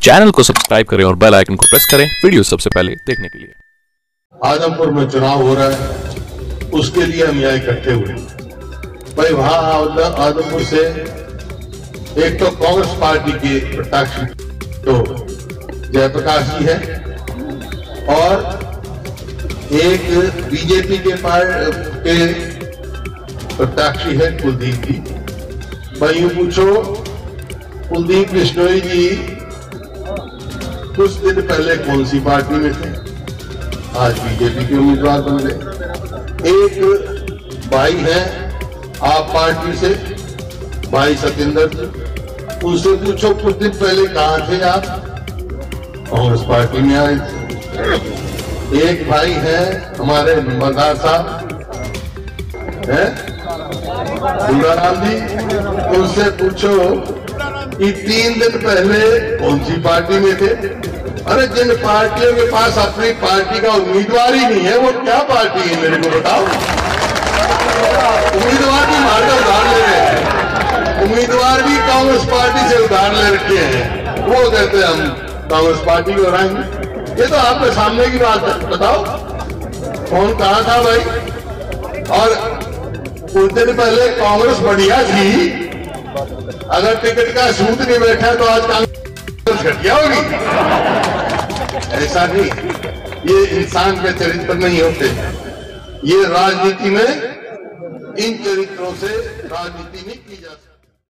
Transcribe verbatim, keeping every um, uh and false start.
Channel को subscribe करें और बेल आइकन को प्रेस करें वीडियो सबसे पहले देखने के लिए। आदमपुर में चुनाव हो रहा है, उसके लिए हम यहाँ इकट्ठे हुए। भाई वहां आदमपुर से एक तो कांग्रेस पार्टी के प्रत्याशी तो जयप्रकाश जी है और एक बीजेपी के के प्रत्याशी है कुलदीप जी। भाई यूं पूछो, कुलदीप बिश्नोई जी कुछ दिन पहले कौन सी पार्टी में थे, आज बीजेपी के उम्मीदवार बन गए। एक भाई है आप पार्टी से, भाई सत्येंद्र जी, उनसे पूछो कुछ दिन पहले कहां थे आप, कांग्रेस पार्टी में आए थे। एक भाई है हमारे नंबरदार साहब है दुर्गाराम जी, उनसे पूछो कि तीन दिन पहले कौन सी पार्टी में थे। अरे जिन पार्टियों के पास अपनी पार्टी का उम्मीदवार ही नहीं है वो क्या पार्टी है, मेरे को बताओ। उम्मीदवार भी मारकर उधार ले रहे हैं, उम्मीदवार भी कांग्रेस पार्टी से उधार ले रखे हैं, वो कहते हैं हम कांग्रेस पार्टी को हराएंगे। ये तो आपके सामने की बात है, बताओ कौन कहा था भाई। और कुछ दिन पहले कांग्रेस बढ़िया थी, अगर टिकट का सूद नहीं बैठा तो आज कांग्रेस घटिया होगी। ऐसा नहीं, ये इंसान के चरित्र नहीं होते, ये राजनीति में इन चरित्रों से राजनीति नहीं की जा सकती।